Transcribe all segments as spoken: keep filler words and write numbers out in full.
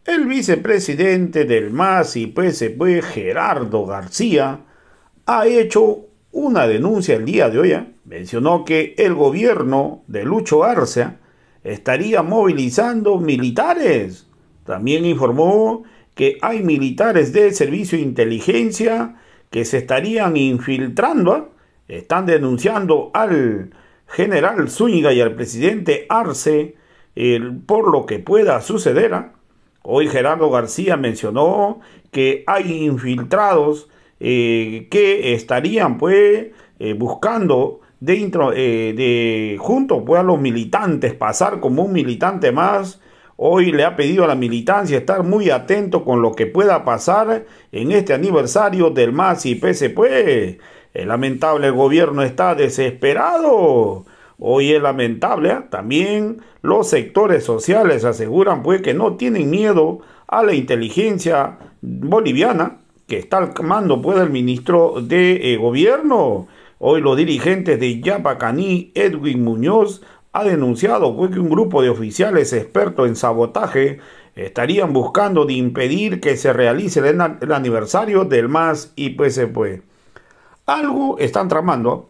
El vicepresidente del M A S y P S P, Gerardo García, ha hecho una denuncia el día de hoy. ¿eh? Mencionó que el gobierno de Lucho Arce estaría movilizando militares. También informó que hay militares del Servicio de Inteligencia que se estarían infiltrando. ¿eh? Están denunciando al general Zúñiga y al presidente Arce eh, por lo que pueda suceder. ¿eh? Hoy Gerardo García mencionó que hay infiltrados eh, que estarían pues eh, buscando dentro eh, de junto pues a los militantes pasar como un militante más. Hoy le ha pedido a la militancia estar muy atento con lo que pueda pasar en este aniversario del M A S y P S P. Es lamentable, el gobierno está desesperado. Hoy es lamentable, ¿eh? También los sectores sociales aseguran pues que no tienen miedo a la inteligencia boliviana que está al mando pues del ministro de eh, gobierno. Hoy los dirigentes de Yapacaní, Edwin Muñoz, ha denunciado pues que un grupo de oficiales expertos en sabotaje estarían buscando de impedir que se realice el, el aniversario del M A S y P S P. Algo están tramando.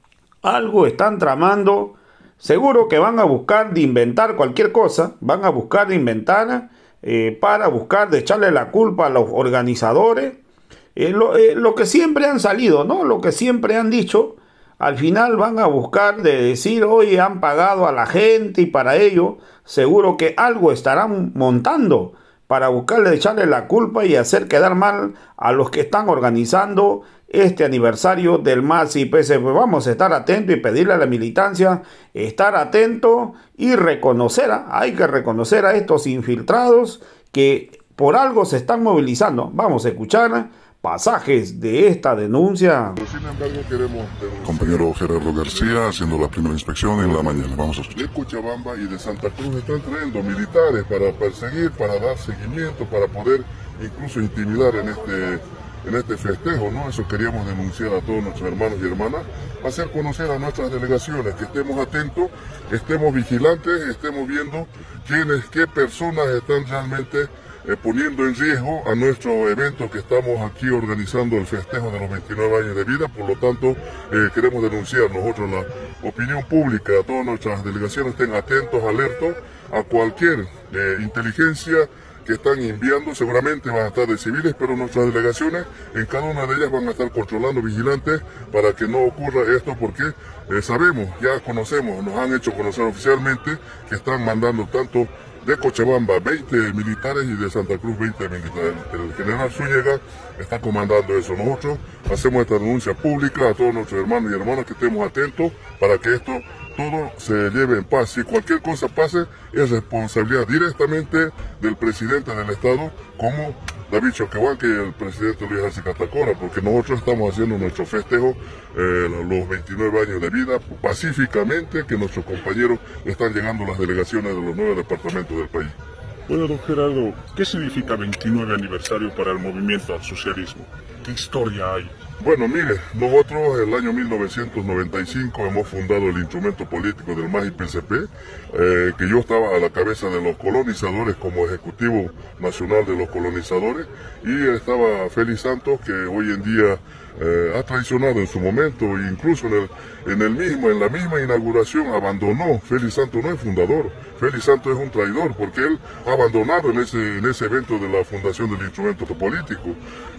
Algo están tramando, seguro que van a buscar de inventar cualquier cosa, van a buscar de inventar eh, para buscar de echarle la culpa a los organizadores, eh, lo, eh, lo que siempre han salido, ¿no? Lo que siempre han dicho, al final van a buscar de decir, oye, han pagado a la gente y para ello seguro que algo estarán montando para buscarle de echarle la culpa y hacer quedar mal a los que están organizando este aniversario del M A S y P S P. Vamos a estar atentos y pedirle a la militancia estar atento y reconocer, hay que reconocer a estos infiltrados que por algo se están movilizando. Vamos a escuchar pasajes de esta denuncia. Sin embargo, queremos denunciar. Compañero Gerardo García haciendo la primera inspección en la mañana. Vamos a escuchar. De Cochabamba y de Santa Cruz están trayendo militares para perseguir, para dar seguimiento, para poder incluso intimidar en este en este festejo, ¿no? Eso queríamos denunciar a todos nuestros hermanos y hermanas, hacer conocer a nuestras delegaciones, que estemos atentos, estemos vigilantes, estemos viendo quiénes, qué personas están realmente eh, poniendo en riesgo a nuestro evento que estamos aquí organizando, el festejo de los veintinueve años de vida. Por lo tanto, eh, queremos denunciar nosotros, la opinión pública, a todas nuestras delegaciones, estén atentos, alertos a cualquier eh, inteligencia que están enviando. Seguramente van a estar de civiles, pero nuestras delegaciones en cada una de ellas van a estar controlando, vigilantes, para que no ocurra esto, porque eh, sabemos, ya conocemos, nos han hecho conocer oficialmente que están mandando tanto de Cochabamba veinte militares y de Santa Cruz veinte militares. El general Zúñiga está comandando eso. Nosotros hacemos esta denuncia pública a todos nuestros hermanos y hermanas, que estemos atentos para que esto todo se lleve en paz. Si cualquier cosa pase, es responsabilidad directamente del presidente del Estado, como David Choquehuanca, que el presidente Luis Arce Catacora, porque nosotros estamos haciendo nuestro festejo, eh, los veintinueve años de vida, pacíficamente, que nuestros compañeros están llegando a las delegaciones de los nueve departamentos del país. Bueno, don Gerardo, ¿qué significa veintinueve aniversario para el movimiento al socialismo? ¿Qué historia hay? Bueno, mire, nosotros en el año mil novecientos noventa y cinco hemos fundado el instrumento político del M A S y P S P, eh, que yo estaba a la cabeza de los colonizadores como ejecutivo nacional de los colonizadores, y estaba Félix Santos, que hoy en día eh, ha traicionado en su momento, incluso en el, en el mismo, en la misma inauguración abandonó. Félix Santos no es fundador, Félix Santos es un traidor, porque él ha abandonado en ese, en ese evento de la fundación del instrumento político.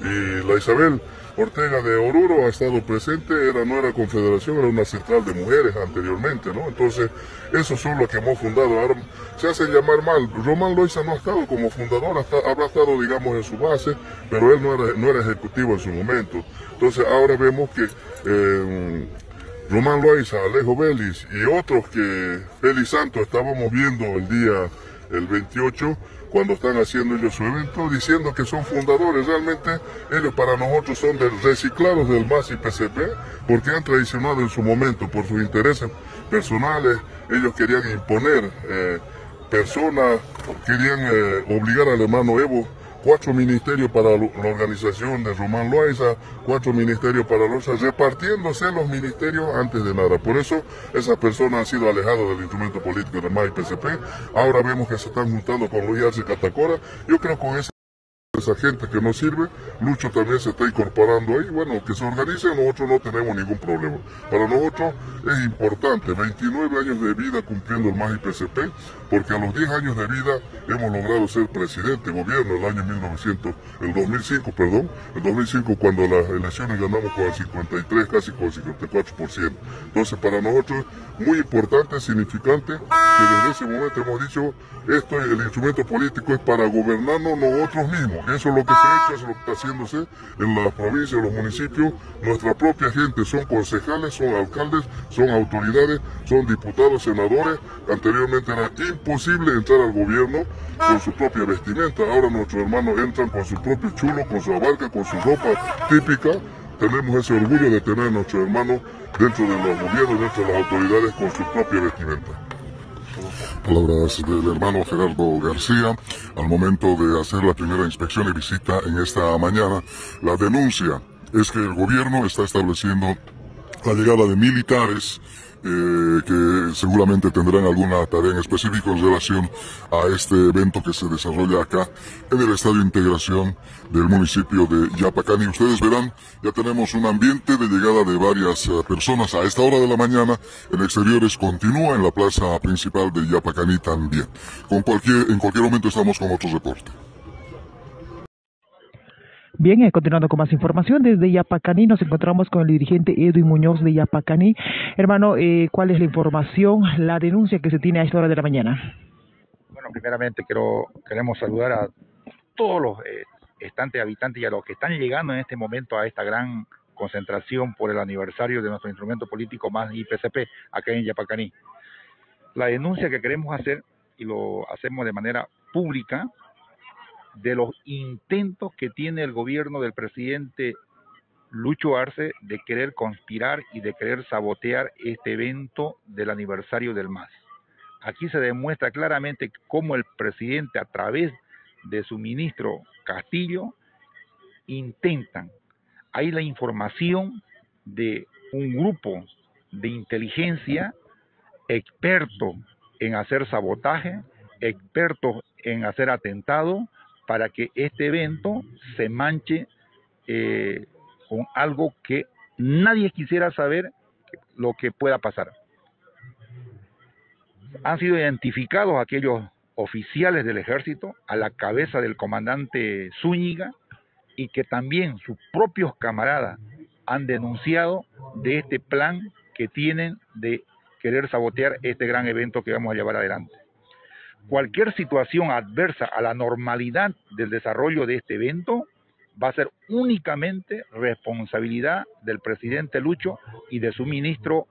Y la Isabel Ortega de Oruro ha estado presente, era, no era confederación, era una central de mujeres anteriormente, ¿no? Entonces, esos son los que hemos fundado. Ahora se hacen llamar mal. Román Loaiza no ha estado como fundador, hasta, habrá estado, digamos, en su base, pero él no era, no era ejecutivo en su momento. Entonces, ahora vemos que eh, Román Loaiza, Alejo Vélez y otros que Félix Santos estábamos viendo el día, el veintiocho, cuando están haciendo ellos su evento, diciendo que son fundadores. Realmente ellos para nosotros son de reciclados del M A S y P S P, porque han traicionado en su momento por sus intereses personales. Ellos querían imponer eh, personas, querían eh, obligar al hermano Evo cuatro ministerios para la organización de Román Loaiza, cuatro ministerios para Loaiza, repartiéndose los ministerios antes de nada. Por eso esas personas han sido alejadas del instrumento político de M A S y P C P. Ahora vemos que se están juntando con Luis Arce y Catacora. Yo creo que con ese esa gente que no sirve, Lucho también se está incorporando ahí, bueno, que se organicen, nosotros no tenemos ningún problema. Para nosotros es importante, veintinueve años de vida cumpliendo el M A S y P C P, porque a los diez años de vida hemos logrado ser presidente, gobierno, el año mil novecientos, el dos mil cinco, perdón, el dos mil cinco cuando las elecciones ganamos con el cincuenta y tres, casi con el cincuenta y cuatro por ciento. Entonces para nosotros es muy importante, significante, que desde ese momento hemos dicho, esto, el instrumento político es para gobernarnos nosotros mismos. Eso es lo que se ha hecho, eso es lo que está haciéndose en las provincias, en los municipios. Nuestra propia gente son concejales, son alcaldes, son autoridades, son diputados, senadores. Anteriormente era imposible entrar al gobierno con su propia vestimenta. Ahora nuestros hermanos entran con su propio chulo, con su abarca, con su ropa típica. Tenemos ese orgullo de tener a nuestros hermanos dentro de los gobiernos, dentro de las autoridades con su propia vestimenta. Palabras del hermano Gerardo García al momento de hacer la primera inspección y visita en esta mañana. La denuncia es que el gobierno está estableciendo la llegada de militares eh, que seguramente tendrán alguna tarea en específico en relación a este evento que se desarrolla acá en el Estadio Integración del municipio de Yapacani. Ustedes verán, ya tenemos un ambiente de llegada de varias uh, personas a esta hora de la mañana. En exteriores continúa en la plaza principal de Yapacani también. Con cualquier, en cualquier momento estamos con otro reporte. Bien, eh, continuando con más información, desde Yapacani nos encontramos con el dirigente Edwin Muñoz de Yapacani. Hermano, eh, ¿cuál es la información, la denuncia que se tiene a esta hora de la mañana? Bueno, primeramente quiero, queremos saludar a todos los eh, estantes habitantes y a los que están llegando en este momento a esta gran concentración por el aniversario de nuestro instrumento político M A S y P C P acá en Yapacani. La denuncia que queremos hacer, y lo hacemos de manera pública, de los intentos que tiene el gobierno del presidente Lucho Arce de querer conspirar y de querer sabotear este evento del aniversario del M A S. Aquí se demuestra claramente cómo el presidente, a través de su ministro Castillo, intentan. Hay la información de un grupo de inteligencia experto en hacer sabotaje, expertos en hacer atentados, para que este evento se manche eh, con algo que nadie quisiera saber lo que pueda pasar. Han sido identificados aquellos oficiales del ejército a la cabeza del comandante Zúñiga y que también sus propios camaradas han denunciado de este plan que tienen de querer sabotear este gran evento que vamos a llevar adelante. Cualquier situación adversa a la normalidad del desarrollo de este evento va a ser únicamente responsabilidad del presidente Lucho y de su ministro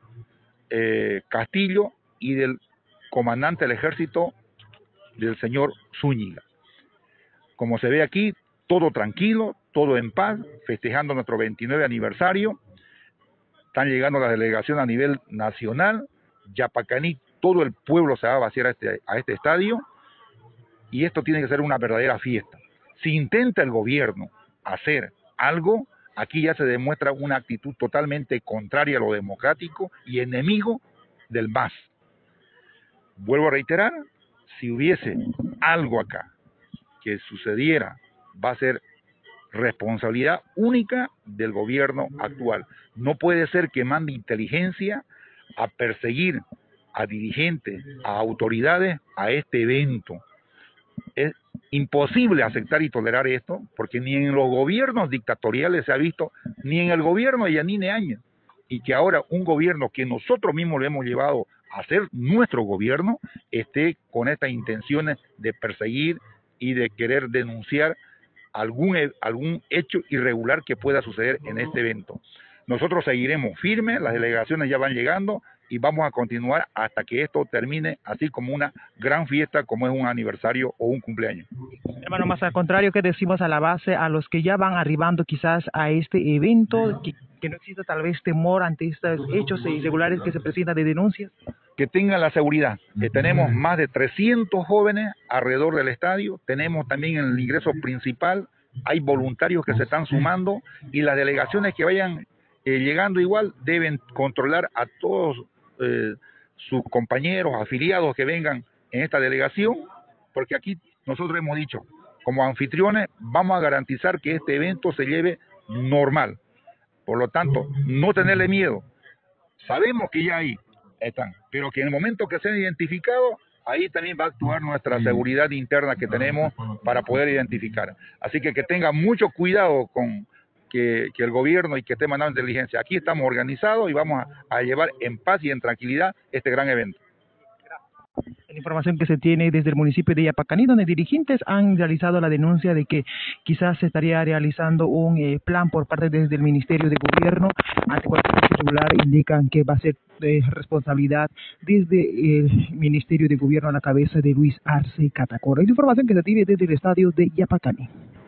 eh, Castillo y del comandante del ejército, del señor Zúñiga. Como se ve aquí, todo tranquilo, todo en paz, festejando nuestro veintinueve aniversario. Están llegando las delegaciones a nivel nacional. Yapacani, todo el pueblo se va a vaciar a este, a este estadio, y esto tiene que ser una verdadera fiesta. Si intenta el gobierno hacer algo, aquí ya se demuestra una actitud totalmente contraria a lo democrático y enemigo del M A S. Vuelvo a reiterar, si hubiese algo acá que sucediera, va a ser responsabilidad única del gobierno actual. No puede ser que mande inteligencia a perseguir a dirigentes, a autoridades, a este evento. Es imposible aceptar y tolerar esto, porque ni en los gobiernos dictatoriales se ha visto, ni en el gobierno de Yanine Áñez, y que ahora un gobierno que nosotros mismos le hemos llevado a ser nuestro gobierno, esté con estas intenciones de perseguir y de querer denunciar algún, algún hecho irregular que pueda suceder en este evento. Nosotros seguiremos firmes, las delegaciones ya van llegando y vamos a continuar hasta que esto termine, así como una gran fiesta, como es un aniversario o un cumpleaños. Hermano, más al contrario, que decimos a la base, a los que ya van arribando quizás a este evento, que, que no exista tal vez temor ante estos hechos irregulares que se presentan de denuncias. que tengan la seguridad que tenemos más de trescientos jóvenes alrededor del estadio, tenemos también el ingreso principal, hay voluntarios que se están sumando y las delegaciones que vayan eh, llegando igual deben controlar a todos eh, sus compañeros, afiliados que vengan en esta delegación, porque aquí nosotros hemos dicho, como anfitriones, vamos a garantizar que este evento se lleve normal. Por lo tanto, no tenerle miedo. Sabemos que ya ahí están, pero que en el momento que sean identificados, ahí también va a actuar nuestra seguridad interna que tenemos para poder identificar. Así que que tenga mucho cuidado con que, que el gobierno y que esté mandando inteligencia. Aquí estamos organizados y vamos a, a llevar en paz y en tranquilidad este gran evento. La información que se tiene desde el municipio de Yapacaní, donde dirigentes han realizado la denuncia de que quizás se estaría realizando un eh, plan por parte desde el Ministerio de Gobierno. Ante cualquier irregular indican que va a ser eh, responsabilidad desde el Ministerio de Gobierno a la cabeza de Luis Arce Catacora. Es la información que se tiene desde el estadio de Yapacaní.